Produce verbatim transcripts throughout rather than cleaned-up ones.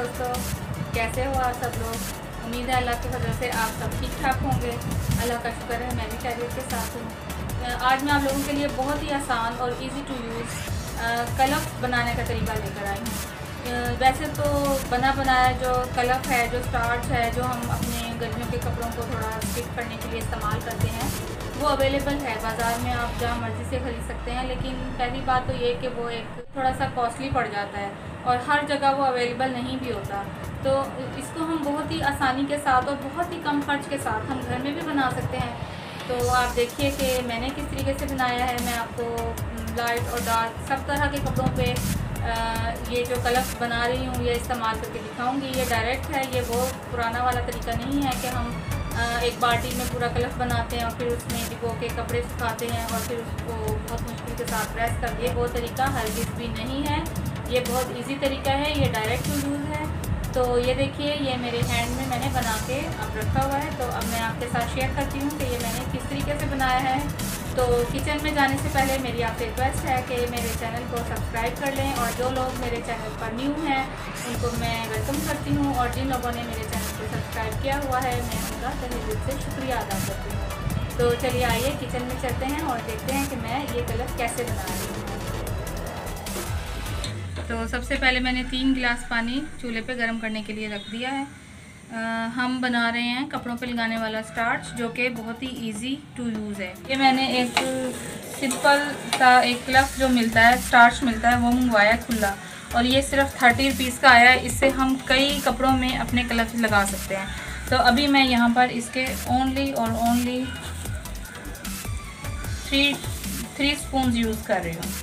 दोस्तों, कैसे हो आप सब लोग। उम्मीद है अल्लाह की वजह से आप सब ठीक ठाक होंगे। अल्लाह का शुक्र है मैं भी खैरियत के साथ हूँ। आज मैं आप लोगों के लिए बहुत ही आसान और इजी टू यूज़ कलफ बनाने का तरीका लेकर आई हूँ। वैसे तो बना बनाया जो कलफ है, जो स्टार्च है, जो हम अपने गर्मियों के कपड़ों को थोड़ा स्टिक करने के लिए इस्तेमाल करते हैं, वो अवेलेबल है बाज़ार में, आप जहाँ मर्ज़ी से ख़रीद सकते हैं। लेकिन पहली बात तो ये कि वो एक थोड़ा सा कॉस्टली पड़ जाता है और हर जगह वो अवेलेबल नहीं भी होता। तो इसको हम बहुत ही आसानी के साथ और बहुत ही कम खर्च के साथ हम घर में भी बना सकते हैं। तो आप देखिए कि मैंने किस तरीके से बनाया है। मैं आपको लाइट और डार्क सब तरह के कपड़ों पे आ, ये जो कलफ बना रही हूँ ये इस्तेमाल करके दिखाऊंगी। ये डायरेक्ट है, ये वो पुराना वाला तरीका नहीं है कि हम आ, एक बाल्टी में पूरा कलफ बनाते हैं और फिर उसमें डिगो के कपड़े सुखाते हैं और फिर उसको बहुत मुश्किल के साथ प्रेस कर दिए। वो तरीका हरगिज़ भी नहीं है, ये बहुत इजी तरीका है, ये डायरेक्ट टू यूज़ है। तो ये देखिए, ये मेरे हैंड में मैंने बना के अब रखा हुआ है। तो अब मैं आपके साथ शेयर करती हूँ कि ये मैंने किस तरीके से बनाया है। तो किचन में जाने से पहले मेरी आपसे रिक्वेस्ट है कि मेरे चैनल को सब्सक्राइब कर लें और जो लोग मेरे चैनल पर न्यू हैं उनको मैं वेलकम करती हूँ और जिन लोगों ने मेरे चैनल को सब्सक्राइब किया हुआ है मैं उनका तहे दिल से शुक्रिया अदा करती हूँ। तो चलिए आइए किचन में चलते हैं और देखते हैं कि मैं ये कलफ कैसे बना रही हूँ। तो सबसे पहले मैंने तीन गिलास पानी चूल्हे पे गर्म करने के लिए रख दिया है। आ, हम बना रहे हैं कपड़ों पे लगाने वाला स्टार्च, जो कि बहुत ही इजी टू यूज़ है। ये मैंने एक सिंपल सा एक क्लफ जो मिलता है, स्टार्च मिलता है, वो मंगवाया खुला और ये सिर्फ थर्टी रुपीज़ का आया है। इससे हम कई कपड़ों में अपने क्लफ लगा सकते हैं। तो अभी मैं यहाँ पर इसके ओनली और only three three spoon use कर रही हूँ।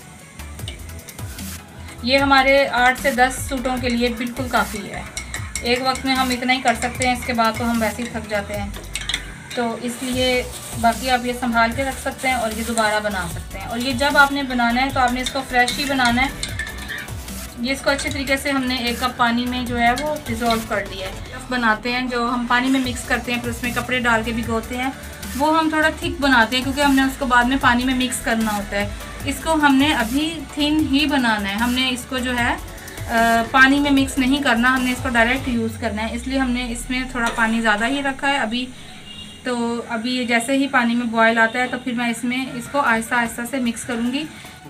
ये हमारे आठ से दस सूटों के लिए बिल्कुल काफ़ी है। एक वक्त में हम इतना ही कर सकते हैं, इसके बाद तो हम वैसे ही थक जाते हैं। तो इसलिए बाकी आप ये संभाल के रख सकते हैं और ये दोबारा बना सकते हैं। और ये जब आपने बनाना है तो आपने इसको फ्रेश ही बनाना है। ये इसको अच्छे तरीके से हमने एक कप पानी में जो है वो डिज़ोल्व कर लिया है। बनाते हैं जो हम पानी में मिक्स करते हैं फिर उसमें कपड़े डाल के भिगोते हैं, वो हम थोड़ा थिक बनाते हैं क्योंकि हमने उसको बाद में पानी में मिक्स करना होता है। इसको हमने अभी थिन ही बनाना है। हमने इसको जो है आ, पानी में मिक्स नहीं करना, हमने इसको डायरेक्ट यूज़ करना है। इसलिए हमने इसमें थोड़ा पानी ज़्यादा ही रखा है अभी। तो अभी जैसे ही पानी में बॉयल आता है तो फिर मैं इसमें इसको आहिस्ता आहिस्ता से मिक्स करूँगी।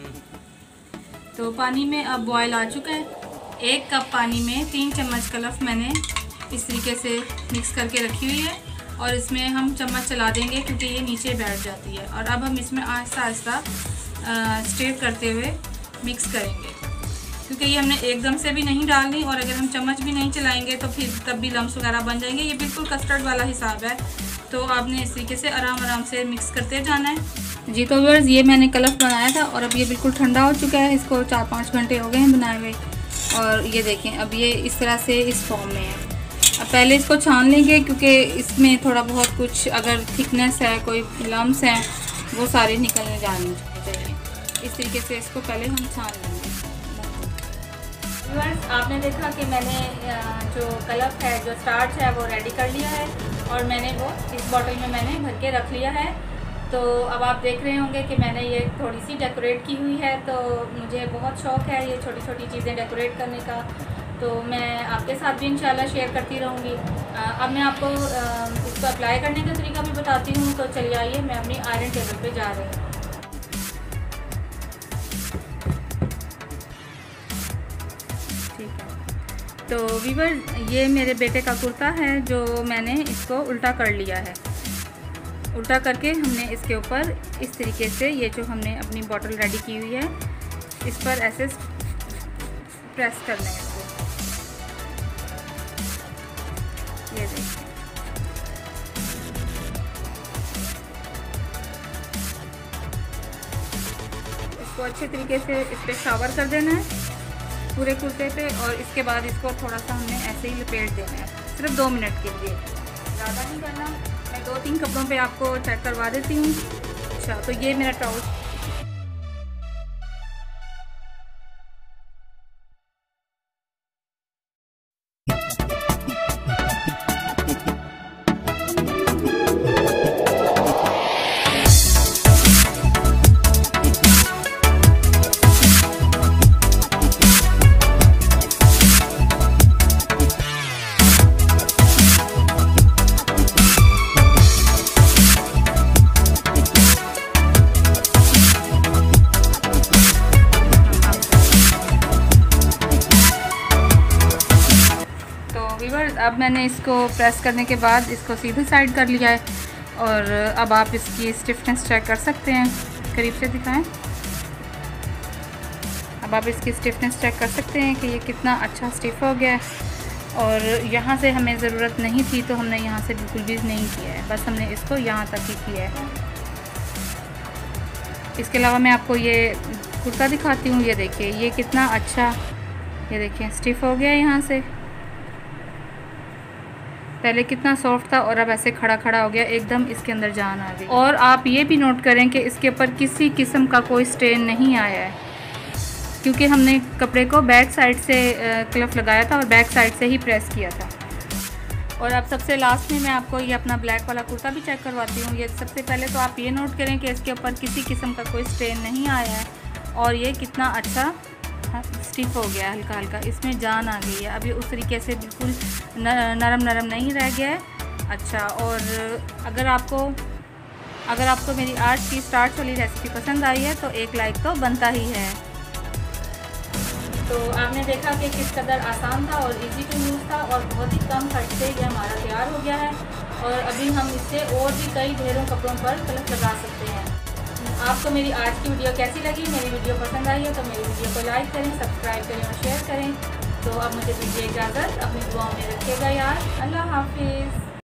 तो पानी में अब बॉयल आ चुका है। एक कप पानी में तीन चम्मच कलफ मैंने इस तरीके से मिक्स करके रखी हुई है और इसमें हम चम्मच चला देंगे क्योंकि ये नीचे बैठ जाती है। और अब हम इसमें आहिस्ता आहिस्ता स्टेट करते हुए मिक्स करेंगे क्योंकि ये हमने एकदम से भी नहीं डालनी और अगर हम चम्मच भी नहीं चलाएंगे तो फिर तब भी लम्स वगैरह बन जाएंगे। ये बिल्कुल कस्टर्ड वाला हिसाब है। तो आपने इस तरीके से आराम आराम से मिक्स करते जाना है। जी तो व्यूअर्स, ये मैंने कलफ बनाया था और अब ये बिल्कुल ठंडा हो चुका है। इसको चार पाँच घंटे हो गए हैं बनाए हुए और ये देखें अब ये इस तरह से इस फॉर्म में है। अब पहले इसको छान लेंगे क्योंकि इसमें थोड़ा बहुत कुछ अगर थिकनेस है, कोई लम्स हैं, वो सारे निकलने जाने चाहिए। इस तरीके से इसको पहले हम छान लेंगे। व्यूअर्स, आपने देखा कि मैंने जो कलफ है, जो स्टार्च है, वो रेडी कर लिया है और मैंने वो इस बॉटल में मैंने भर के रख लिया है। तो अब आप देख रहे होंगे कि मैंने ये थोड़ी सी डेकोरेट की हुई है। तो मुझे बहुत शौक़ है ये छोटी छोटी चीज़ें डेकोरेट करने का। तो मैं आपके साथ भी इंशाल्लाह शेयर करती रहूँगी। अब मैं आपको इसको अप्लाई करने का तरीका भी बताती हूँ। तो चलिए आइए, मैं अपनी आयरन टेबल पे जा रही हूँ। ठीक है, तो व्यूअर्स, ये मेरे बेटे का कुर्ता है जो मैंने इसको उल्टा कर लिया है। उल्टा करके हमने इसके ऊपर इस तरीके से ये जो हमने अपनी बॉटल रेडी की हुई है इस पर ऐसे प्रेस करना है इसको। ये देखिए, इसको अच्छे तरीके से इस पर शावर कर देना है पूरे कुर्ते पे और इसके बाद इसको थोड़ा सा हमने ऐसे ही लपेट देना है सिर्फ दो मिनट के लिए, ज़्यादा नहीं करना। मैं दो तीन कपड़ों पे आपको चेक करवा देती हूँ। अच्छा, तो ये मेरा ट्राउज़र अब मैंने इसको प्रेस करने के बाद इसको सीधी साइड कर लिया है और अब आप इसकी स्टिफनेस चेक कर सकते हैं। करीब से दिखाएं। अब आप इसकी स्टिफनेस चेक कर सकते हैं कि ये कितना अच्छा स्टिफ हो गया है। और यहाँ से हमें ज़रूरत नहीं थी तो हमने यहाँ से बिल्कुल भी नहीं किया है, बस हमने इसको यहाँ तक ही किया है। इसके अलावा मैं आपको ये कुर्ता दिखाती हूँ। ये देखिए ये कितना अच्छा, ये देखिए स्टिफ हो गया है यहाँ से। पहले कितना सॉफ्ट था और अब ऐसे खड़ा खड़ा हो गया, एकदम इसके अंदर जान आ गई। और आप ये भी नोट करें कि इसके ऊपर किसी किस्म का कोई स्ट्रेन नहीं आया है, क्योंकि हमने कपड़े को बैक साइड से क्लफ लगाया था और बैक साइड से ही प्रेस किया था। और अब सबसे लास्ट में मैं आपको ये अपना ब्लैक वाला कुर्ता भी चेक करवाती हूँ। ये सबसे पहले तो आप ये नोट करें कि इसके ऊपर किसी किस्म का कोई स्ट्रेन नहीं आया है और ये कितना अच्छा स्टिफ हो गया, हल्का हल्का इसमें जान आ गई है। अभी उस तरीके से बिल्कुल नरम नरम नहीं रह गया है। अच्छा, और अगर आपको अगर आपको मेरी आज की स्टार्ट वाली रेसिपी पसंद आई है तो एक लाइक तो बनता ही है। तो आपने देखा कि किस कदर आसान था और इजी टू यूज़ था और बहुत ही कम खर्च से ये हमारा तैयार हो गया है। और अभी हम इससे और भी कई ढेरों कपड़ों पर कलर लगा सकते हैं। आपको मेरी आज की वीडियो कैसी लगी? मेरी वीडियो पसंद आई है तो मेरी वीडियो को लाइक करें, सब्सक्राइब करें और शेयर करें। तो अब मुझे दीजिए इजाज़त, अपनी दुआओं में रखिएगा यार। अल्लाह हाफिज़।